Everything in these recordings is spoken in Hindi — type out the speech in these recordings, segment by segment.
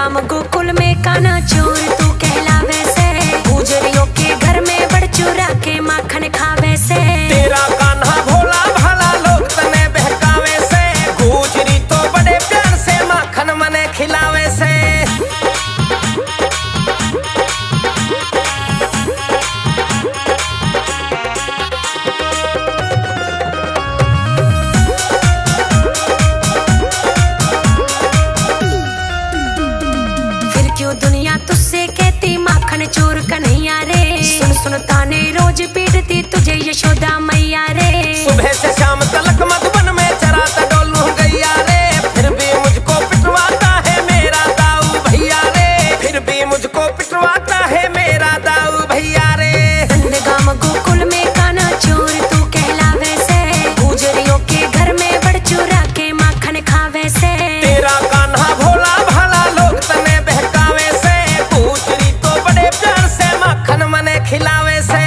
नंदगाम गोकुल में काना चोर तू कहलावे से, गुजरियों के घर में बड़ चुरा के माखन खावे से। तेरा कान्हा भोला भाला लोग तने बहकावे से, गुजरी तो बड़े प्यार से माखन मने खिलावे से। क्यों दुनिया तुझसे कहती माखन चोर कन्हैया रे, सुन सुन ताने रोज पीटती तुझे यशोदा मैया रे। सुबह से शाम तलक मधुबन में चराता डोलू गैया रे, फिर भी मुझको पिटवाता है मेरा दाऊ भैया रे, फिर भी मुझको पिटवाता है मेरा दाऊ भैया रे। नंदगाम गोकुल में काना चोर तू कहलावे से, गुजरियों के घर में बड़ चुरा के माखन खावे से। तेरा कान्हा भोला भाला लोग तने बहकावे से, गुजरी तो बड़े प्यार से माखन मने खिलावे से।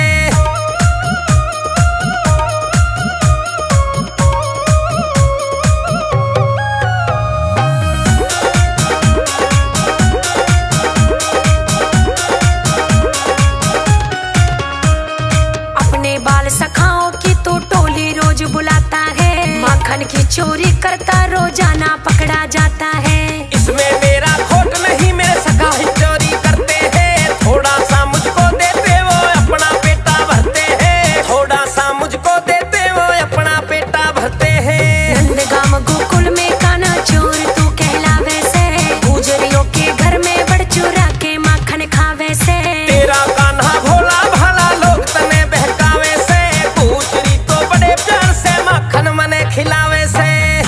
अपने बाल सखाओं की तो टोली रोज बुलाता है, माखन की चोरी करता रोजाना पकड़ा जाता है। इसमें मेरा खोट नहीं, मेरे सखा ही चोरी करते हैं, थोड़ा सा मुझको देते वो अपना पेटा भरते हैं, थोड़ा सा मुझको देते वो अपना पेटा भरते हैं। नंदगाम गोकुल में काना चोर तू कहलावे से, गुजरियों के घर में बड़ चुरा के माखन खावे से। तेरा कान्हा भोला भाला लोग तने बहकावे से, गुजरी तो बड़े प्यार से माखन मने खिलावे से।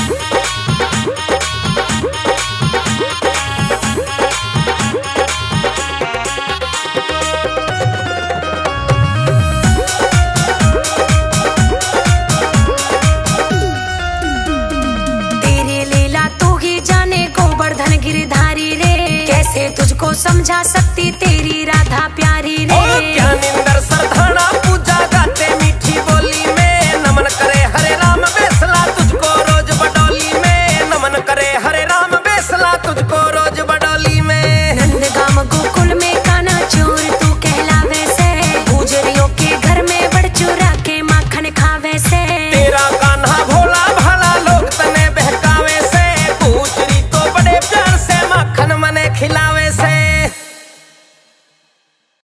तेरी लीला तू ही जाने गोवर्धन गिरधारी रे, कैसे तुझको समझा सकती तेरी राधा प्यारी रे।